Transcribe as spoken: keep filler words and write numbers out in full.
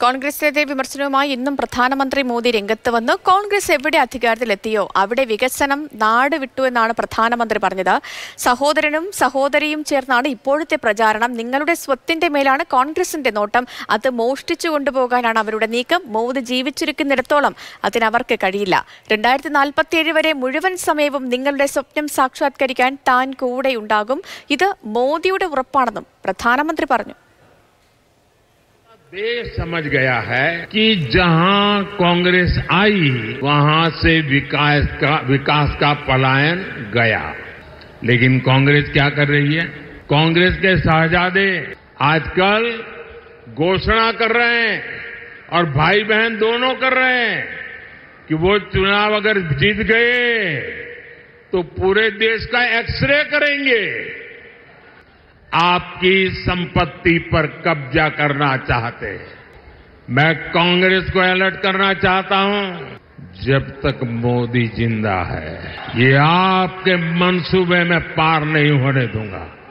കോൺഗ്രസിനെതിരെ വിമർശനവുമായി ഇന്നും പ്രധാനമന്ത്രി മോദി രംഗത്ത് വന്നു. കോൺഗ്രസ് എവിടെ അധികാരത്തിലെത്തിയോ അവിടെ വികസനം നാട് വിട്ടു എന്നാണ് പ്രധാനമന്ത്രി പറഞ്ഞത്. സഹോദരനും സഹോദരിയും ചേർന്നാണ് ഇപ്പോഴത്തെ പ്രചാരണം. നിങ്ങളുടെ സ്വത്തിന്റെ മേലാണ് കോൺഗ്രസിന്റെ നോട്ടം. അത് മോഷ്ടിച്ചു കൊണ്ടുപോകാനാണ് അവരുടെ നീക്കം. മോദി ജീവിച്ചിരിക്കുന്നിടത്തോളം അതിനവർക്ക് കഴിയില്ല. രണ്ടായിരത്തി നാൽപ്പത്തിയേഴ് വരെ മുഴുവൻ സമയവും നിങ്ങളുടെ സ്വപ്നം സാക്ഷാത്കരിക്കാൻ താൻ കൂടെയുണ്ടാകും. ഇത് മോദിയുടെ ഉറപ്പാണെന്നും പ്രധാനമന്ത്രി പറഞ്ഞു. देश समझ गया है कि जहां कांग्रेस आई वहां से विकास का विकास का पलायन गया। लेकिन कांग्रेस क्या कर रही है? कांग्रेस के शहजादे आजकल घोषणा कर रहे हैं और भाई बहन दोनों कर रहे हैं कि वो चुनाव अगर जीत गए तो पूरे देश का एक्सरे करेंगे, आपकी संपत्ति पर कब्जा करना चाहते हैं। मैं कांग्रेस को अलर्ट करना चाहता हूं, जब तक मोदी जिंदा है ये आपके मंसूबे में पार नहीं होने दूंगा।